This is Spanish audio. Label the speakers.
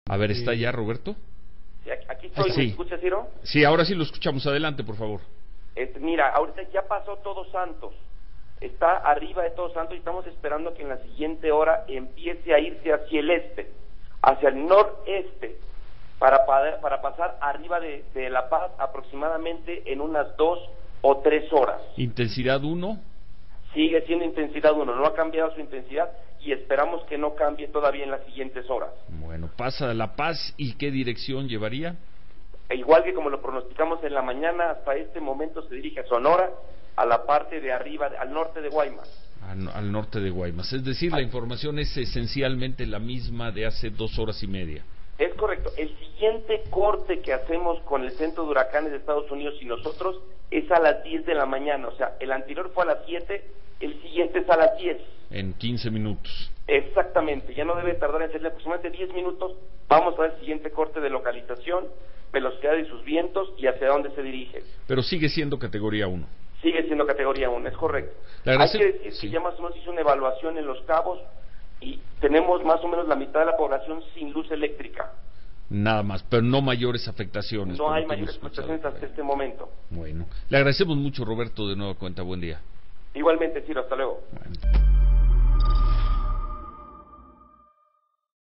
Speaker 1: A ver, ¿está ya Roberto?
Speaker 2: Sí, aquí estoy,
Speaker 1: sí.
Speaker 2: ¿me escucha, Ciro?
Speaker 1: Sí, ahora sí lo escuchamos. Adelante, por favor.
Speaker 2: Mira, ahorita ya pasó Todos Santos. Está arriba de Todos Santos y estamos esperando que en la siguiente hora empiece a irse hacia el este, hacia el noreste, para pasar arriba de La Paz aproximadamente en unas 2 o 3 horas.
Speaker 1: ¿Intensidad 1?
Speaker 2: Sigue siendo intensidad 1, no ha cambiado su intensidad y esperamos que no cambie todavía en las siguientes horas.
Speaker 1: Bueno, pasa a La Paz, ¿y qué dirección llevaría?
Speaker 2: Igual que como lo pronosticamos en la mañana, hasta este momento se dirige a Sonora, a la parte de arriba, al norte de Guaymas.
Speaker 1: Al norte de Guaymas, es decir, la información es esencialmente la misma de hace 2 horas y media.
Speaker 2: Es correcto. El siguiente corte que hacemos con el Centro de Huracanes de Estados Unidos y nosotros es a las 10 de la mañana, o sea, el anterior fue a las 7, el siguiente es a las 10.
Speaker 1: En 15 minutos.
Speaker 2: Exactamente, ya no debe tardar en ser aproximadamente 10 minutos, vamos a ver el siguiente corte de localización, velocidad de sus vientos y hacia dónde se dirige.
Speaker 1: Pero sigue siendo categoría 1.
Speaker 2: Sigue siendo categoría 1, es correcto. Hay que decir que ya más o menos hizo una evaluación en Los Cabos y tenemos más o menos la mitad de la población sin luz eléctrica.
Speaker 1: Nada más, pero no mayores afectaciones.
Speaker 2: No hay mayores afectaciones hasta este momento.
Speaker 1: Bueno, le agradecemos mucho, Roberto, de nueva cuenta. Buen día.
Speaker 2: Igualmente, Ciro, hasta luego.
Speaker 1: Bueno.